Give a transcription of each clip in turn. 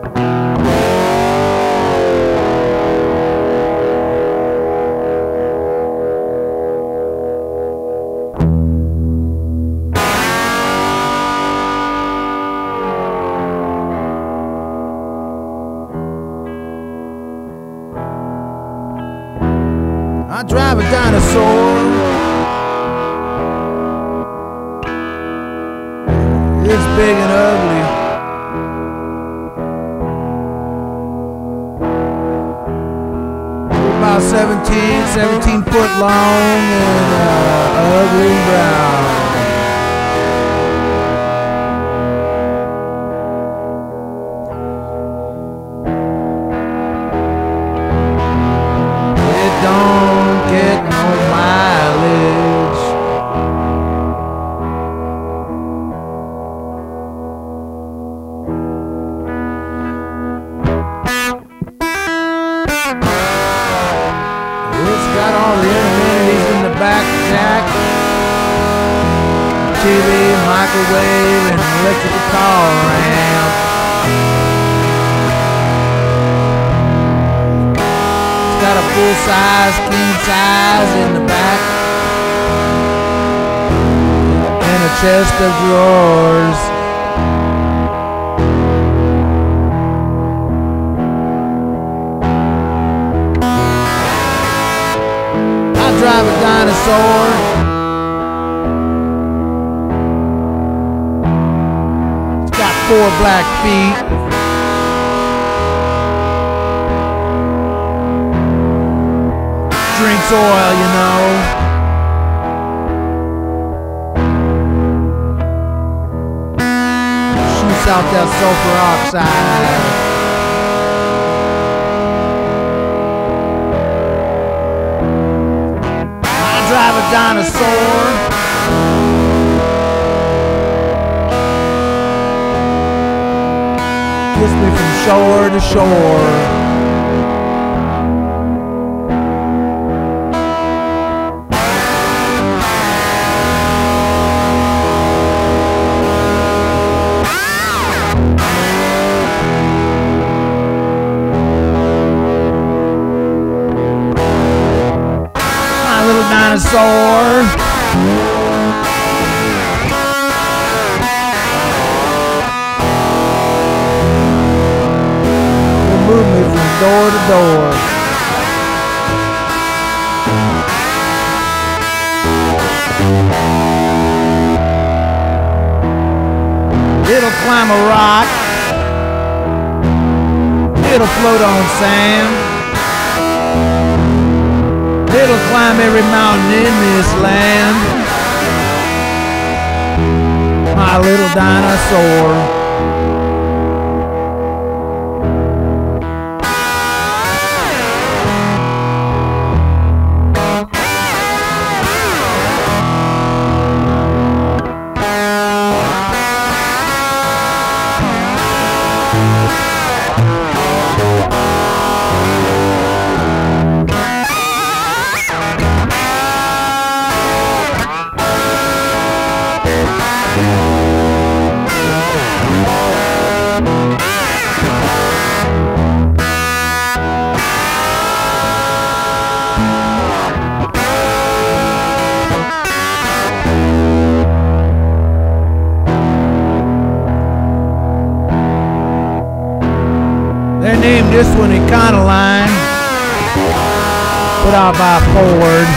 I drive a dinosaur. It's big and ugly. About 17 foot long and ugly and brown. It don't get no mileage. It's got all the amenities in the back, jack. TV, microwave, and electrical power ramp. It's got a full-size, king size in the back, and a chest of drawers. Drive a dinosaur. It's got 4 black feet. Drinks oil, you know. Shoots out that sulfur oxide. Drive a dinosaur. Kiss me from shore to shore. Dinosaur. Will move me from door to door. It'll climb a rock. It'll float on sand. It'll climb every mountain in this land. My little dinosaur. They named this one Econoline, put out by Ford.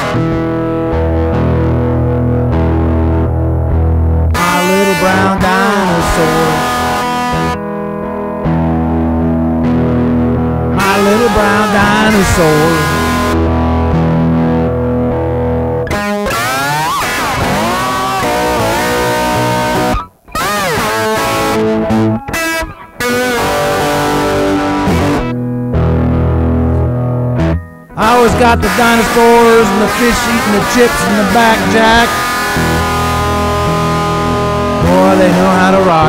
My little brown dinosaur. My little brown dinosaur. I always got the dinosaurs and the fish eating the chips in the back, Jack. Boy, they know how to rock.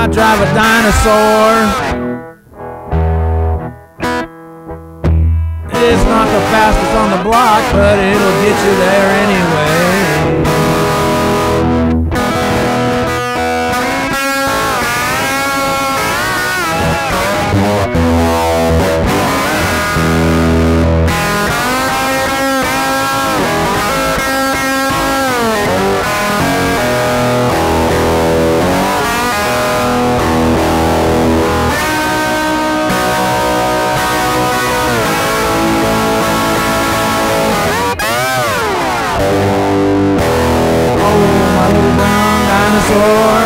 drive a dinosaur. It's not the fastest on the block, but it'll get you there anyway. Oh, my little brown dinosaur,